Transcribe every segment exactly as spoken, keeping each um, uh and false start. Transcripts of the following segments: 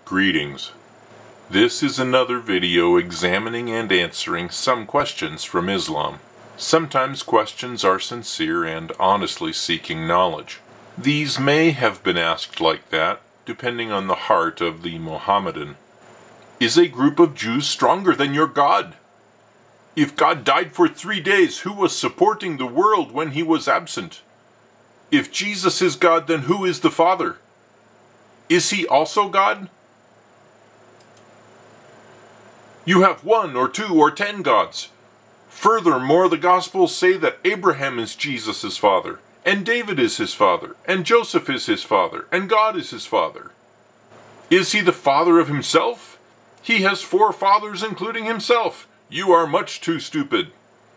Greetings. This is another video examining and answering some questions from Islam. Sometimes questions are sincere and honestly seeking knowledge. These may have been asked like that, depending on the heart of the Mohammedan. Is a group of Jews stronger than your God? If God died for three days, who was supporting the world when he was absent? If Jesus is God, then who is the Father? Is he also God? You have one or two or ten gods. Furthermore, the Gospels say that Abraham is Jesus' father, and David is his father, and Joseph is his father, and God is his father. Is he the father of himself? He has four fathers, including himself. You are much too stupid.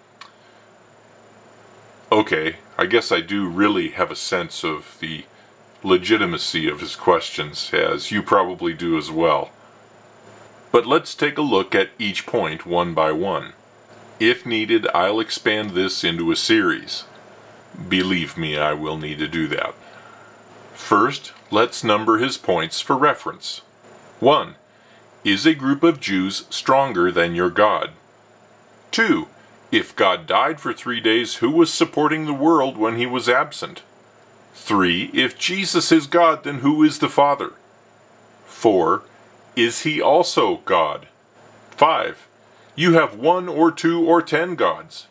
Okay, I guess I do really have a sense of the legitimacy of his questions, as you probably do as well. But let's take a look at each point one by one. If needed, I'll expand this into a series. Believe me, I will need to do that. First, let's number his points for reference. one. Is a group of Jews stronger than your God? two. If God died for three days, who was supporting the world when he was absent? three. If Jesus is God, then who is the Father? four. Is he also God? five. You have one or two or ten gods.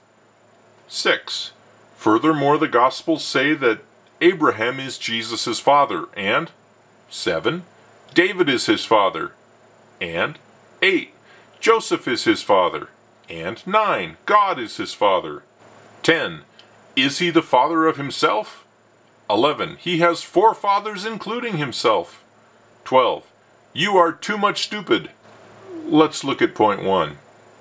six. Furthermore, the Gospels say that Abraham is Jesus' father, and seven. David is his father, and eight. Joseph is his father, and nine. God is his father. ten. Is he the father of himself? eleven. He has four fathers, including himself. twelve. You are too much stupid. Let's look at point one.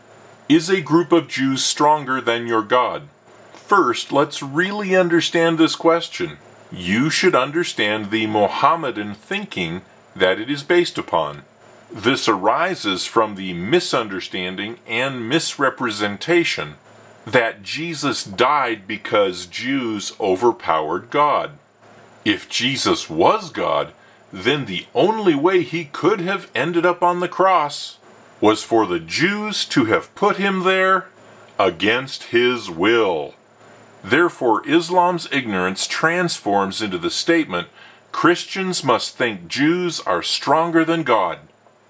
Is a group of Jews stronger than your God? First, let's really understand this question. You should understand the Mohammedan thinking that it is based upon. This arises from the misunderstanding and misrepresentation that Jesus died because Jews overpowered God. If Jesus was God, then the only way he could have ended up on the cross was for the Jews to have put him there against his will. Therefore, Islam's ignorance transforms into the statement, Christians must think Jews are stronger than God.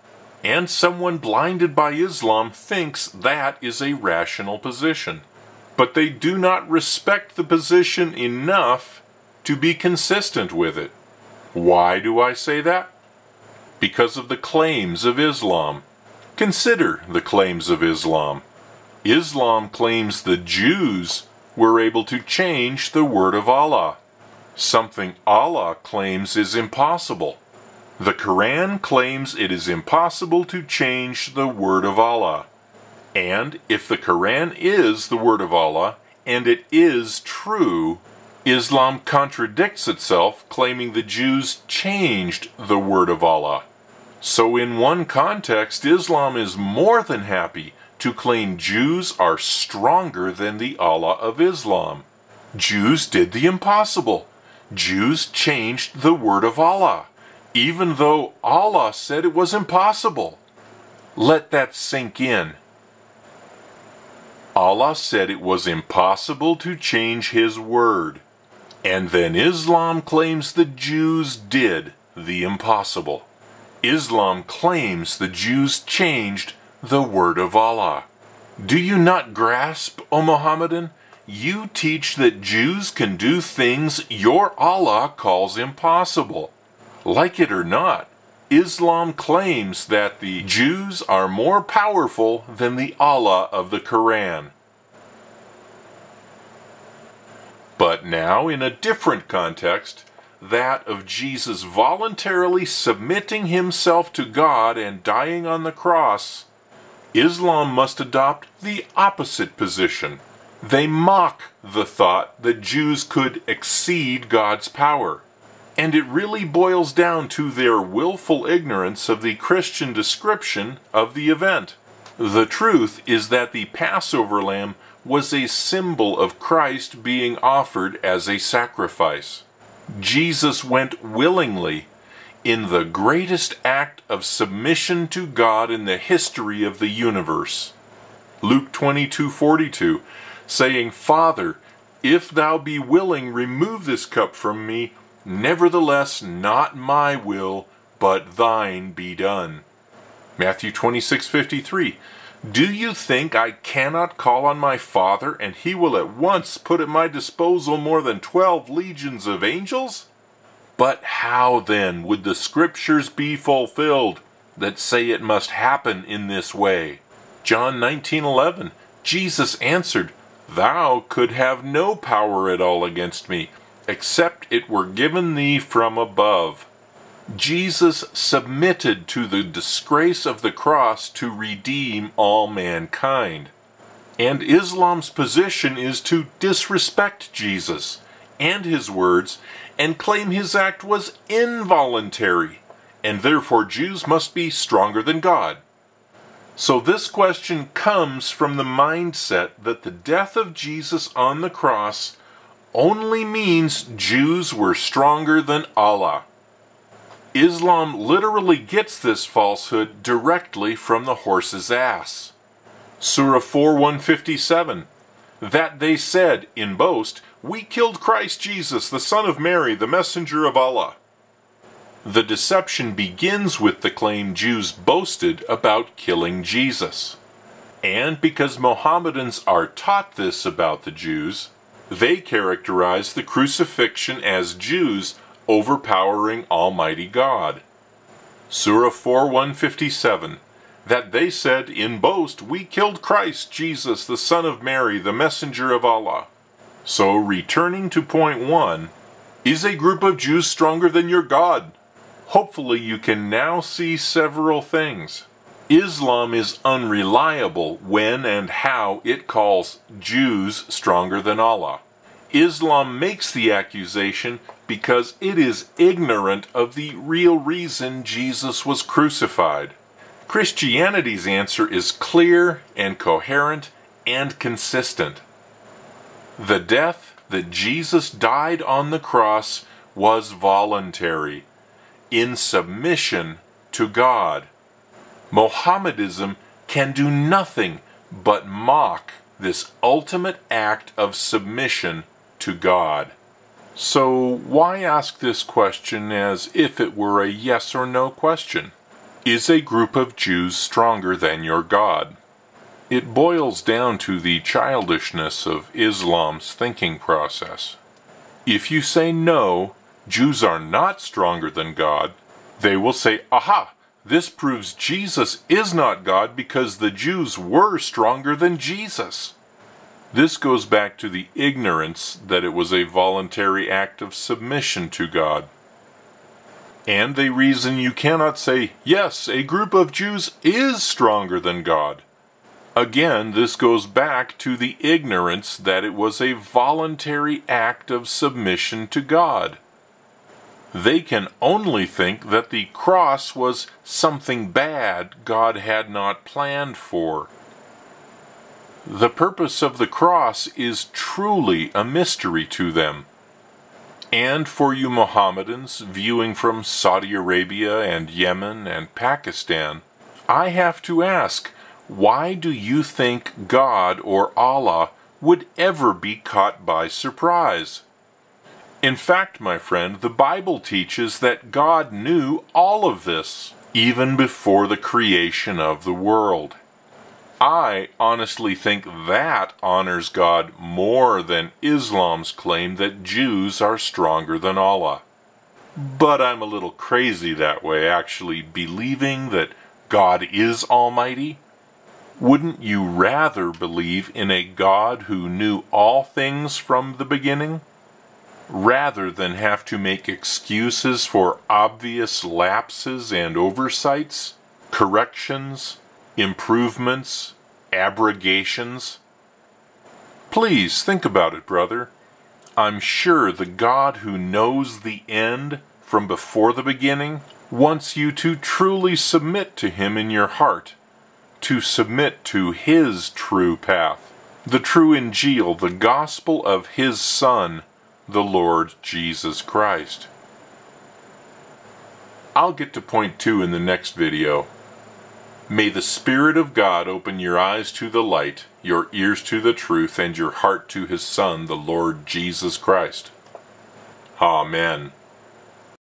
And someone blinded by Islam thinks that is a rational position. But they do not respect the position enough to be consistent with it. Why do I say that? Because of the claims of Islam. Consider the claims of Islam. Islam claims the Jews were able to change the word of Allah, something Allah claims is impossible. The Quran claims it is impossible to change the word of Allah. And if the Quran is the word of Allah, and it is true, Islam contradicts itself, claiming the Jews changed the word of Allah. So in one context, Islam is more than happy to claim Jews are stronger than the Allah of Islam. Jews did the impossible. Jews changed the word of Allah, even though Allah said it was impossible. Let that sink in. Allah said it was impossible to change his word. And then Islam claims the Jews did the impossible. Islam claims the Jews changed the word of Allah. Do you not grasp, O Mohammedan? You teach that Jews can do things your Allah calls impossible. Like it or not, Islam claims that the Jews are more powerful than the Allah of the Quran. But now, in a different context, that of Jesus voluntarily submitting himself to God and dying on the cross, Islam must adopt the opposite position. They mock the thought that Jews could exceed God's power. And it really boils down to their willful ignorance of the Christian description of the event. The truth is that the Passover lamb was a symbol of Christ being offered as a sacrifice. Jesus went willingly in the greatest act of submission to God in the history of the universe. Luke twenty-two forty-two, saying, Father, if thou be willing, remove this cup from me. Nevertheless, not my will, but thine be done. Matthew twenty-six fifty-three, do you think I cannot call on my Father, and he will at once put at my disposal more than twelve legions of angels? But how then would the Scriptures be fulfilled that say it must happen in this way? John nineteen eleven, Jesus answered, Thou could have no power at all against me, except it were given thee from above. Jesus submitted to the disgrace of the cross to redeem all mankind. And Islam's position is to disrespect Jesus and his words and claim his act was involuntary, and therefore Jews must be stronger than God. So this question comes from the mindset that the death of Jesus on the cross only means Jews were stronger than Allah. Islam literally gets this falsehood directly from the horse's ass. Surah four one fifty-seven, that they said, in boast, we killed Christ Jesus, the son of Mary, the messenger of Allah. The deception begins with the claim Jews boasted about killing Jesus. And because Mohammedans are taught this about the Jews, they characterize the crucifixion as Jews overpowering Almighty God. Surah four one fifty-seven, that they said, in boast, we killed Christ Jesus, the son of Mary, the messenger of Allah. So, returning to point one, is a group of Jews stronger than your God? Hopefully you can now see several things. Islam is unreliable when and how it calls Jews stronger than Allah. Islam makes the accusation because it is ignorant of the real reason Jesus was crucified. Christianity's answer is clear and coherent and consistent. The death that Jesus died on the cross was voluntary, in submission to God. Mohammedism can do nothing but mock this ultimate act of submission to God. So why ask this question as if it were a yes or no question? Is a group of Jews stronger than your God? It boils down to the childishness of Islam's thinking process. If you say no, Jews are not stronger than God, they will say, aha, this proves Jesus is not God because the Jews were stronger than Jesus. This goes back to the ignorance that it was a voluntary act of submission to God. And they reason you cannot say, yes, a group of Jews is stronger than God. Again, this goes back to the ignorance that it was a voluntary act of submission to God. They can only think that the cross was something bad God had not planned for. The purpose of the cross is truly a mystery to them. And for you Mohammedans viewing from Saudi Arabia and Yemen and Pakistan, I have to ask, why do you think God or Allah would ever be caught by surprise? In fact, my friend, the Bible teaches that God knew all of this, even before the creation of the world. I honestly think that honors God more than Islam's claim that Jews are stronger than Allah. But I'm a little crazy that way, actually believing that God is almighty. Wouldn't you rather believe in a God who knew all things from the beginning, rather than have to make excuses for obvious lapses and oversights, corrections, improvements, abrogations? Please think about it, brother. I'm sure the God who knows the end from before the beginning wants you to truly submit to Him in your heart, to submit to His true path, the true Injil, the gospel of His Son, the Lord Jesus Christ. I'll get to point two in the next video. May the Spirit of God open your eyes to the light, your ears to the truth, and your heart to His Son, the Lord Jesus Christ. Amen.